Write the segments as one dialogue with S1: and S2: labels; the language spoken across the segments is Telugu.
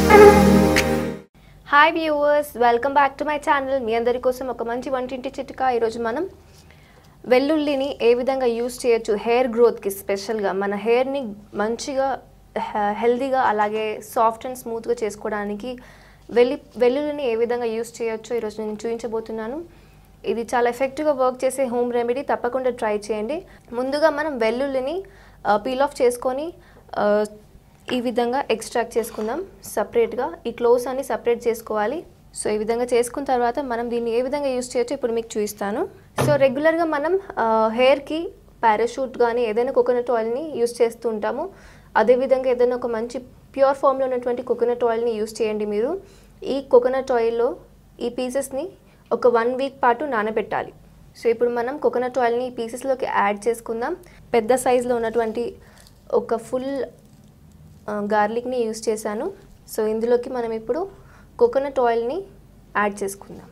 S1: Hi viewers, welcome back to my channel. మీ అందరి కోసం ఒక మంచి వంటింటి చిట్కా. ఈరోజు మనం వెల్లుల్లిని ఏ విధంగా యూస్ చేయొచ్చు హెయిర్ గ్రోత్కి, స్పెషల్గా మన హెయిర్ని మంచిగా హెల్దీగా అలాగే సాఫ్ట్ అండ్ స్మూత్గా చేసుకోవడానికి వెల్లుల్లిని ఏ విధంగా యూస్ చేయొచ్చో ఈరోజు నేను చూపించబోతున్నాను. ఇది చాలా ఎఫెక్టివ్గా వర్క్ చేసే హోమ్ రెమెడీ, తప్పకుండా ట్రై చేయండి. ముందుగా మనం వెల్లుల్లిని పీల్ ఆఫ్ చేసుకొని ఈ విధంగా ఎక్స్ట్రాక్ట్ చేసుకుందాం సపరేట్గా. ఈ క్లోవ్స్ అన్ని సపరేట్ చేసుకోవాలి. సో ఈ విధంగా చేసుకున్న తర్వాత మనం దీన్ని ఏ విధంగా యూస్ చేయొచ్చో ఇప్పుడు మీకు చూపిస్తాను. సో రెగ్యులర్గా మనం హెయిర్కి పారాషూట్ కానీ ఏదైనా కోకోనట్ ఆయిల్ని యూస్ చేస్తూ ఉంటాము. అదేవిధంగా ఏదైనా ఒక మంచి ప్యూర్ ఫామ్లో ఉన్నటువంటి కోకోనట్ ఆయిల్ని యూస్ చేయండి మీరు. ఈ కోకోనట్ ఆయిల్లో ఈ పీసెస్ని ఒక 1 వీక్ పాటు నానబెట్టాలి. సో ఇప్పుడు మనం కోకోనట్ ఆయిల్ని ఈ పీసెస్లోకి యాడ్ చేసుకుందాం. పెద్ద సైజులో ఉన్నటువంటి ఒక ఫుల్ గార్లిక్ని యూస్ చేశాను. సో ఇందులోకి మనం ఇప్పుడు కోకోనట్ ఆయిల్ని యాడ్ చేసుకుందాం.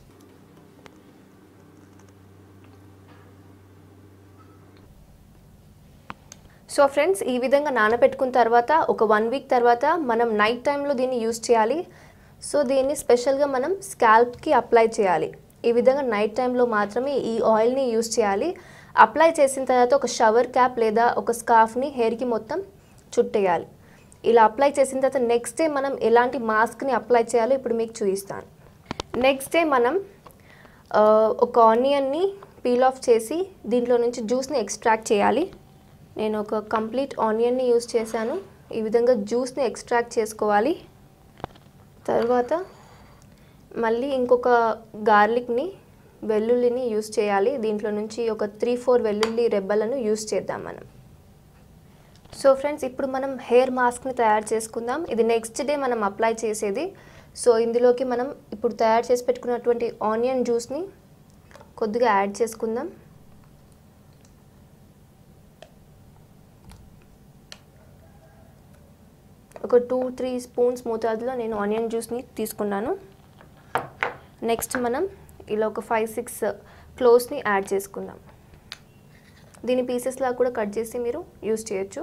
S1: సో ఫ్రెండ్స్, ఈ విధంగా నానబెట్టుకున్న తర్వాత ఒక 1 వీక్ తర్వాత మనం నైట్ టైంలో దీన్ని యూస్ చేయాలి. సో దీన్ని స్పెషల్గా మనం స్కాల్ప్కి అప్లై చేయాలి. ఈ విధంగా నైట్ టైంలో మాత్రమే ఈ ఆయిల్ని యూస్ చేయాలి. అప్లై చేసిన తర్వాత ఒక షవర్ క్యాప్ లేదా ఒక స్కార్ఫ్ని హెయిర్కి మొత్తం చుట్టేయాలి. ఇలా అప్లై చేసిన తర్వాత నెక్స్ట్ డే మనం ఎలాంటి మాస్క్ని అప్లై చేయాలో ఇప్పుడు మీకు చూపిస్తాను. నెక్స్ట్ డే మనం ఒక ఆనియన్ని పీల్ ఆఫ్ చేసి దీంట్లో నుంచి జ్యూస్ని ఎక్స్ట్రాక్ట్ చేయాలి. నేను ఒక కంప్లీట్ ఆనియన్ని యూస్ చేశాను. ఈ విధంగా జ్యూస్ని ఎక్స్ట్రాక్ట్ చేసుకోవాలి. తర్వాత మళ్ళీ ఇంకొక గార్లిక్ని వెల్లుల్లిని యూస్ చేయాలి. దీంట్లో నుంచి ఒక 3-4 వెల్లుల్లి రెబ్బలను యూస్ చేద్దాం మనం. సో ఫ్రెండ్స్, ఇప్పుడు మనం హెయిర్ మాస్క్ని తయారు చేసుకుందాం. ఇది నెక్స్ట్ డే మనం అప్లై చేసేది. సో ఇందులోకి మనం ఇప్పుడు తయారు చేసి పెట్టుకున్నటువంటి ఆనియన్ జ్యూస్ని కొద్దిగా యాడ్ చేసుకుందాం. ఒక 2-3 స్పూన్స్ మోతాదులో నేను ఆనియన్ జ్యూస్ని తీసుకున్నాను. నెక్స్ట్ మనం ఇలా ఒక 5-6 క్లోవ్స్ని యాడ్ చేసుకుందాం. దీని పీసెస్లా కూడా కట్ చేసి మీరు యూస్ చేయొచ్చు.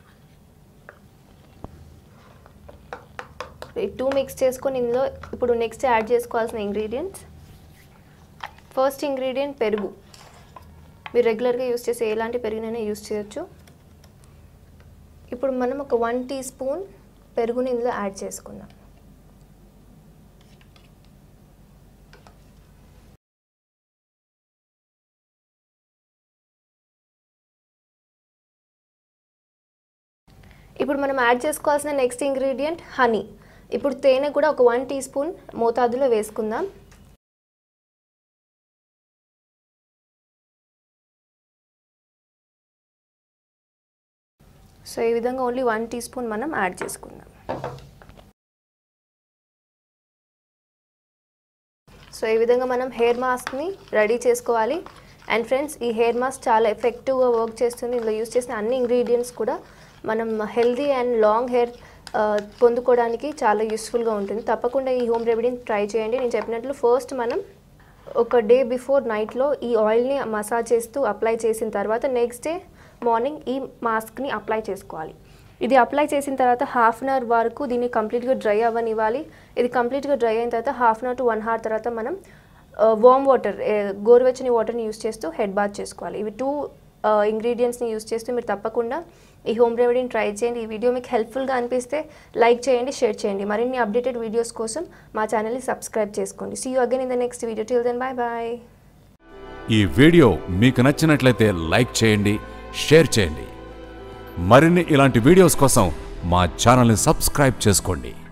S1: ఈ 2 మిక్స్ చేసుకొని ఇందులో ఇప్పుడు నెక్స్ట్ యాడ్ చేసుకోవాల్సిన ఇంగ్రీడియంట్స్. ఫస్ట్ ఇంగ్రీడియంట్ పెరుగు. మీరు రెగ్యులర్గా యూస్ చేసే ఎలాంటి పెరుగునైనా యూస్ చేయొచ్చు. ఇప్పుడు మనం ఒక 1 టీ స్పూన్ పెరుగుని ఇందులో యాడ్ చేసుకుందాం. ఇప్పుడు మనం యాడ్ చేసుకోవాల్సిన నెక్స్ట్ ఇంగ్రీడియంట్ హనీ. ఇప్పుడు తేనె కూడా ఒక 1 టీ స్పూన్ మోతాదులో వేసుకుందాం. సో ఈ విధంగా ఓన్లీ 1 టీ స్పూన్ మనం యాడ్ చేసుకుందాం. సో ఈ విధంగా మనం హెయిర్ మాస్క్ని రెడీ చేసుకోవాలి. అండ్ ఫ్రెండ్స్, ఈ హెయిర్ మాస్క్ చాలా ఎఫెక్టివ్గా వర్క్ చేస్తుంది. ఇందులో యూస్ చేసిన అన్ని ఇంగ్రీడియంట్స్ కూడా మనం హెల్దీ అండ్ లాంగ్ హెయిర్ పొందుకోవడానికి చాలా యూస్ఫుల్గా ఉంటుంది. తప్పకుండా ఈ హోమ్ రెమెడీని ట్రై చేయండి. నేను చెప్పినట్లు ఫస్ట్ మనం ఒక డే బిఫోర్ నైట్లో ఈ ఆయిల్ని మసాజ్ చేస్తూ అప్లై చేసిన తర్వాత నెక్స్ట్ డే మార్నింగ్ ఈ మాస్క్ని అప్లై చేసుకోవాలి. ఇది అప్లై చేసిన తర్వాత 1/2 అవర్ వరకు దీన్ని కంప్లీట్గా డ్రై అవ్వనివ్వాలి. ఇది కంప్లీట్గా డ్రై అయిన తర్వాత 1/2 అవర్ to 1 అవర్ తర్వాత మనం వామ్ వాటర్, గోరువెచ్చని వాటర్ని యూస్ చేస్తూ హెడ్ బాత్ చేసుకోవాలి. ఇవి 2 ఇంగ్రీడియంట్స్ని యూస్ చేస్తూ మీరు తప్పకుండా ఈ హోమ్ రెమెడీని ట్రై చేయండి. ఈ వీడియో మీకు హెల్ప్ఫుల్గా అనిపిస్తే లైక్ చేయండి, షేర్ చేయండి. మరిన్ని అప్డేటెడ్ వీడియోస్ కోసం మా ఛానల్ని సబ్స్క్రైబ్ చేసుకోండి. See you again in the next video. Till then bye bye.
S2: ఈ వీడియో మీకు నచ్చినట్లయితే లైక్ చేయండి, షేర్ చేయండి. మరిన్ని ఇలాంటి వీడియోస్ కోసం మా ఛానల్ని సబ్స్క్రైబ్ చేసుకోండి.